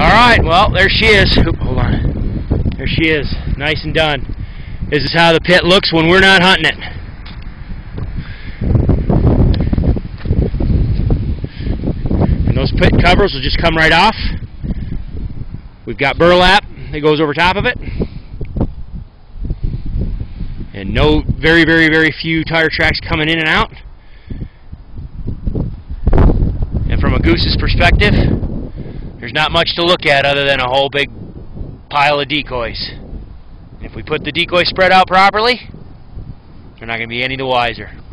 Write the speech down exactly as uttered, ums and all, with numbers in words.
Alright, well, there she is. Oop, hold on. There she is. Nice and done. This is how the pit looks when we're not hunting it. And those pit covers will just come right off. We've got burlap that goes over top of it. And no, very, very, very few tire tracks coming in and out. And from a goose's perspective, there's not much to look at other than a whole big pile of decoys. If we put the decoy spread out properly, they're not going to be any the wiser.